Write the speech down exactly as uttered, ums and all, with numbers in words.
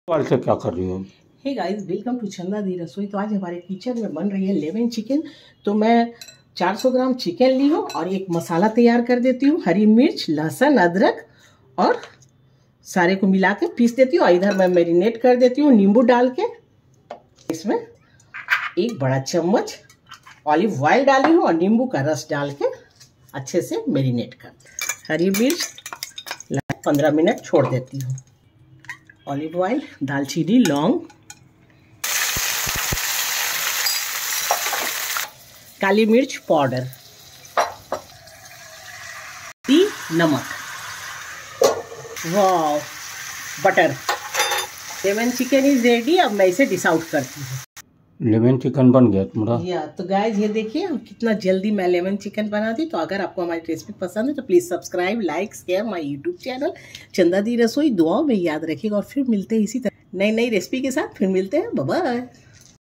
Mobile से क्या कर रही हो? हे गाइस, वेलकम टू चंदा दी रसोई। तो आज हमारे किचन में बन रही है लेमन चिकन। तो मैं चार सौ ग्राम चिकन ली हूँ और एक मसाला तैयार कर देती हूँ। हरी मिर्च, लहसुन, अदरक और सारे को मिला के पीस देती हूँ। और इधर मैं मैरिनेट कर देती हूँ नींबू डाल के। इसमें एक बड़ा चम्मच ऑलिव ऑयल डाली हूँ और नींबू का रस डाल के अच्छे से मैरिनेट कर। हरी मिर्च पंद्रह मिनट छोड़ देती हूँ। ऑलिव ऑयल, दालचीनी, लौंग, काली मिर्च पाउडर, नमक, वाह, butter. Lemon chicken is ready. अब मैं इसे डिश आउट करती हूँ। लेमन चिकन बन गया तुम्हारा? या तो गाइस, ये देखिए कितना जल्दी मैं लेमन चिकन बनाती। तो अगर आपको हमारी रेसिपी पसंद है तो please subscribe, like, share my YouTube channel Chanda di रसोई। दुआओं में याद रखिएगा और फिर मिलते हैं इसी तरह नई नई रेसिपी के साथ। फिर मिलते हैं। Bye bye.